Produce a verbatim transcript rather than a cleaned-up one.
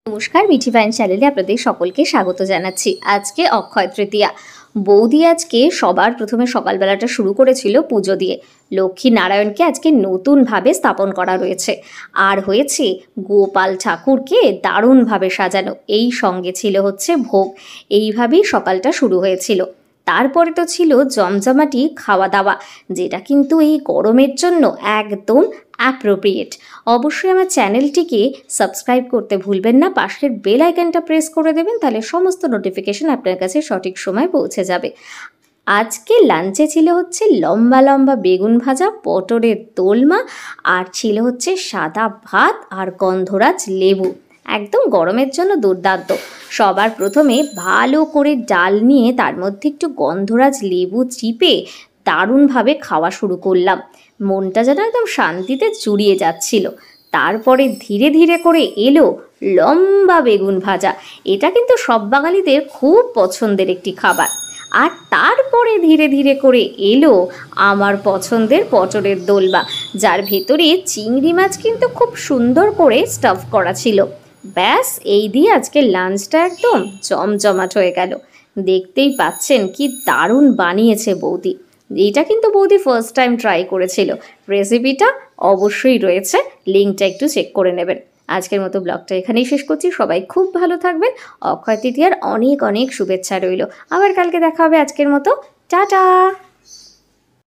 নমস্কার, মিঠি ফাইন চ্যানেলে আপনাদের সকলকে স্বাগত জানাচ্ছি। আজকে অক্ষয় তৃতীয়া। বৌদি আজকে সবার প্রথমে সকালবেলাটা শুরু করেছিল পুজো দিয়ে। লক্ষ্মী নারায়ণকে আজকে নতুনভাবে স্থাপন করা রয়েছে, আর হয়েছে গোপাল ঠাকুরকে দারুণভাবে সাজানো। এই সঙ্গে ছিল হচ্ছে ভোগ। এইভাবেই সকালটা শুরু হয়েছিল। তারপরে তো ছিল জমজমাটি খাওয়া দাওয়া, যেটা কিন্তু এই গরমের জন্য একদম অ্যাপ্রোপ্রিয়েট। অবশ্যই আমার চ্যানেলটিকে সাবস্ক্রাইব করতে ভুলবেন না, পাশের বেল আইকনটা প্রেস করে দেবেন, তাহলে সমস্ত নোটিফিকেশন আপনার কাছে সঠিক সময় পৌঁছে যাবে। আজকে লাঞ্চে ছিল হচ্ছে লম্বা লম্বা বেগুন ভাজা, পটলের দোলমা, আর ছিল হচ্ছে সাদা ভাত আর গন্ধরাজ লেবু। একদম গরমের জন্য দুর্দান্ত। সবার প্রথমে ভালো করে ডাল নিয়ে তার মধ্যে একটু গন্ধরাজ লেবু চিপে দারুণভাবে খাওয়া শুরু করলাম। মনটা যেন একদম শান্তিতে জুড়িয়ে যাচ্ছিল। তারপরে ধীরে ধীরে করে এলো লম্বা বেগুন ভাজা। এটা কিন্তু সব বাঙালিদের খুব পছন্দের একটি খাবার। আর তারপরে ধীরে ধীরে করে এলো আমার পছন্দের পটলের দোলমা, যার ভেতরে চিংড়ি মাছ কিন্তু খুব সুন্দর করে স্টাফ করা ছিল। ব্যাস, এই দিয়ে আজকে লাঞ্চটা একদম জমজমাট হয়ে গেল। দেখতেই পাচ্ছেন কি দারুণ বানিয়েছে বৌদি। এইটা কিন্তু বৌদি ফার্স্ট টাইম ট্রাই করেছিল। রেসিপিটা অবশ্যই রয়েছে, লিঙ্কটা একটু চেক করে নেবেন। আজকের মতো ব্লগটা এখানেই শেষ করছি। সবাই খুব ভালো থাকবেন। অক্ষয় তৃতীয়ার অনেক অনেক শুভেচ্ছা রইল। আবার কালকে দেখা হবে। আজকের মতো টাটা।